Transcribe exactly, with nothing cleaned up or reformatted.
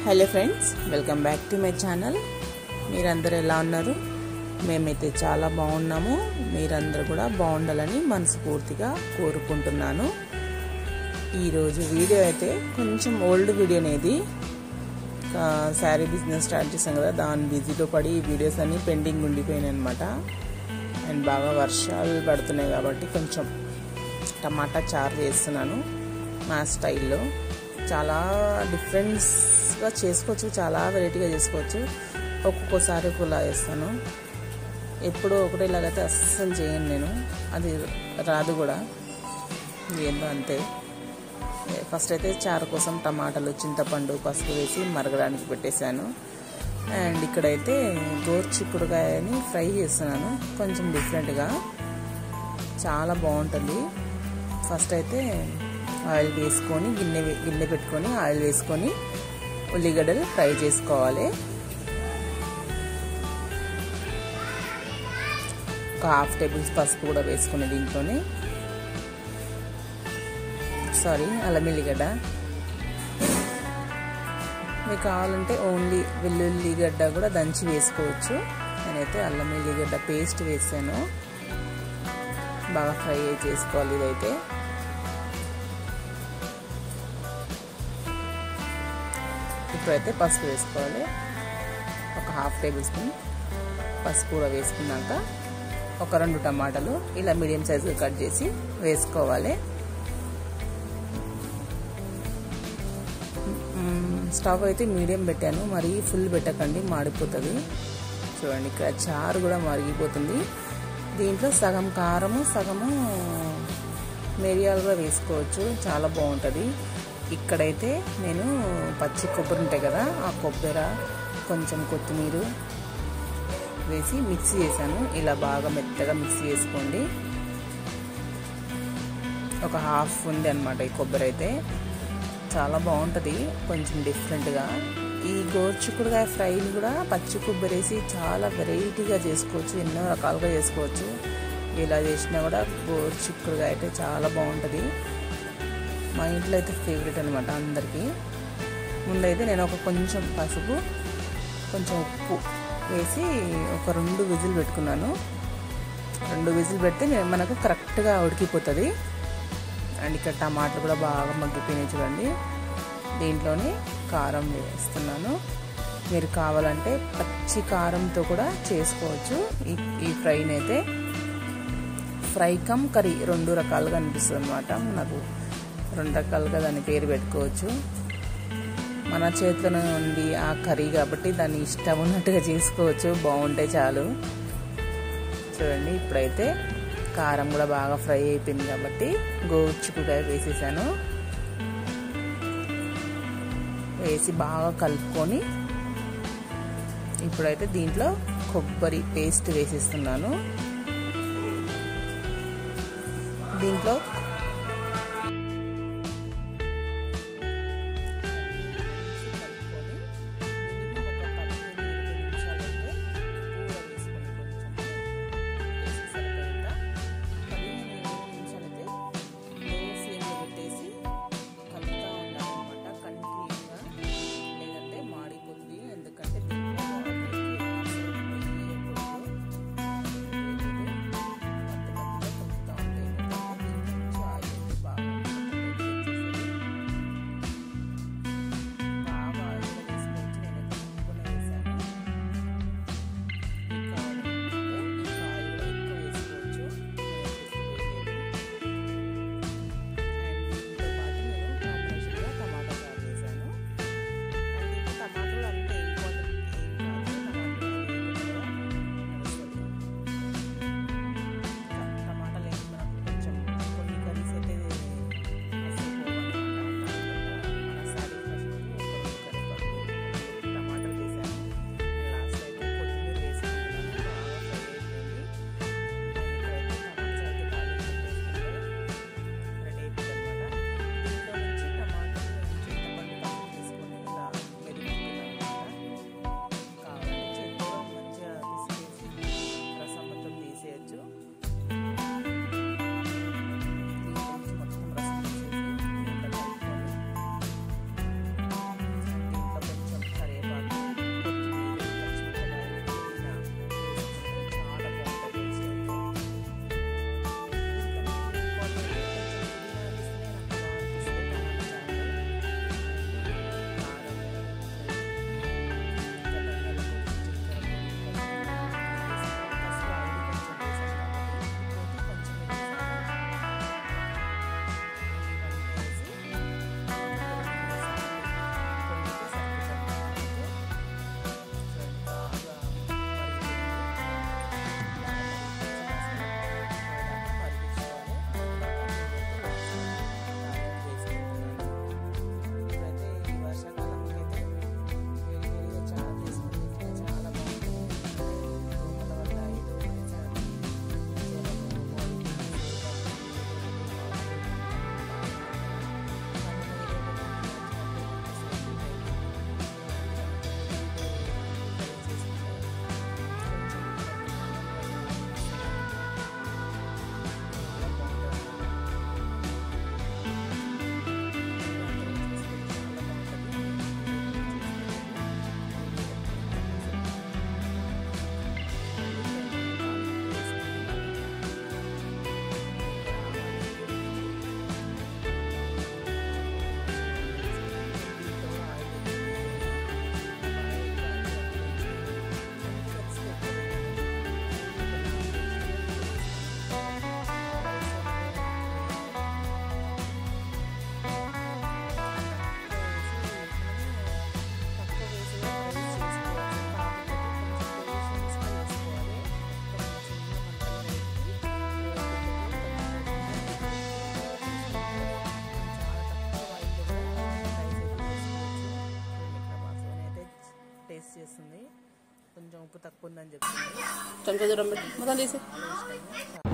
Hello friends, welcome back to my channel. మీరందరూ ఎలా ఉన్నారు? మేమైతే చాలా బాగున్నాము. మీరందరూ కూడా బాగుండాలని మనస్ఫూర్తిగా కోరుకుంటున్నాను. ఈరోజు వీడియో అయితే కొంచెం ఓల్డ్ వీడియో అనేది, శారీ బిజినెస్ స్టార్ట్ చేసాం కదా, దాని బిజీలో పడి ఈ వీడియోస్ అన్నీ పెండింగ్ ఉండిపోయినాయి అనమాట. అండ్ బాగా వర్షాలు పడుతున్నాయి కాబట్టి కొంచెం టమాటా చారు చేస్తున్నాను మా స్టైల్లో. చాలా డిఫరెంట్స్గా చేసుకోవచ్చు, చాలా వెరైటీగా చేసుకోవచ్చు. ఒక్కొక్కసారి ఒకలా చేస్తాను, ఎప్పుడో ఒకటేలాగైతే అస్సలు చేయను నేను, అది రాదు కూడా, ఏందో అంతే. ఫస్ట్ అయితే చారు కోసం టమాటాలు, చింతపండు, పసుపు వేసి మరగడానికి పెట్టేశాను. అండ్ ఇక్కడైతే గోరుచిక్కుడుకాయని ఫ్రై చేస్తున్నాను, కొంచెం డిఫరెంట్గా, చాలా బాగుంటుంది. ఫస్ట్ అయితే ఆయిల్ వేసుకొని గిన్నె గిన్నె పెట్టుకొని ఆయిల్ వేసుకొని ఉల్లిగడ్డలు ఫ్రై చేసుకోవాలి. ఒక హాఫ్ టేబుల్ పసుపు కూడా వేసుకుని దీంట్లోనే, సారీ అల్లం ఎల్లిగడ్డ. మీకు కావాలంటే ఓన్లీ వెల్లుల్లిగడ్డ కూడా దంచి వేసుకోవచ్చు. నేనైతే అల్లం ఎల్లిగడ్డ పేస్ట్ వేసాను. బాగా ఫ్రై చేసుకోవాలి. ఇదైతే ఇప్పుడైతే పసుపు వేసుకోవాలి. ఒక హాఫ్ టేబుల్ స్పూన్ పసుపు కూడా వేసుకున్నాక ఒక రెండు టమాటాలు ఇలా మీడియం సైజుగా కట్ చేసి వేసుకోవాలి. స్టవ్ అయితే మీడియం పెట్టాను, మరీ ఫుల్ పెట్టకండి, మాడిపోతుంది. చూడండి, ఇక్కడ చారు కూడా మరిగిపోతుంది. దీంట్లో సగం కారము సగము మిరియాలు కూడా వేసుకోవచ్చు, చాలా బాగుంటుంది. ఇక్కడైతే నేను పచ్చి కొబ్బరి ఉంటాయి కదా, ఆ కొబ్బరి కొంచెం కొత్తిమీర వేసి మిక్సీ చేశాను. ఇలా బాగా మెత్తగా మిక్సీ చేసుకోండి. ఒక హాఫ్ ఉంది అనమాట ఈ కొబ్బరి అయితే, చాలా బాగుంటుంది, కొంచెం డిఫరెంట్గా. ఈ గోరుచిక్కుడుకాయ ఫ్రైని కూడా పచ్చి కొబ్బరి వేసి చాలా వెరైటీగా చేసుకోవచ్చు, ఎన్నో రకాలుగా చేసుకోవచ్చు. ఇలా చేసినా కూడా గోరుచిక్కుడుకాయ అయితే చాలా బాగుంటుంది. మా ఇంట్లో అయితే ఫేవరెట్ అనమాట అందరికీ. ముందైతే నేను ఒక కొంచెం పసుపు కొంచెం ఉప్పు వేసి ఒక రెండు విజిల్ పెట్టుకున్నాను. రెండు విజిల్ పెడితే మనకు కరెక్ట్గా ఉడికిపోతుంది. అండ్ ఇక్కడ టమాటాలు కూడా బాగా మగ్గిపోయినాయి చూడండి. దీంట్లోనే కారం వేస్తున్నాను. మీరు కావాలంటే పచ్చి కారంతో కూడా చేసుకోవచ్చు ఈ ఈ ఫ్రైని అయితే. ఫ్రై కమ్ కర్రీ రెండు రకాలుగా అనిపిస్తుంది అనమాట. నాకు రెండు రకాలుగా దాని పేరు పెట్టుకోవచ్చు. మన చేతిలోనే ఉంది ఆ కర్రీ కాబట్టి దాన్ని ఇష్టం ఉన్నట్టుగా చేసుకోవచ్చు, బాగుంటే చాలు. చూడండి, ఇప్పుడైతే కారం కూడా బాగా ఫ్రై అయిపోయింది కాబట్టి గోరుచిక్కుడుకాయ వేసేసాను. వేసి బాగా కలుపుకొని ఇప్పుడైతే దీంట్లో కొబ్బరి పేస్ట్ వేసేస్తున్నాను. దీంట్లో కొంచెం ఉప్పు తక్కువ ఉందని చెప్తుంది. కొంచెం దూరం పెట్టి మొత్తం తీసి.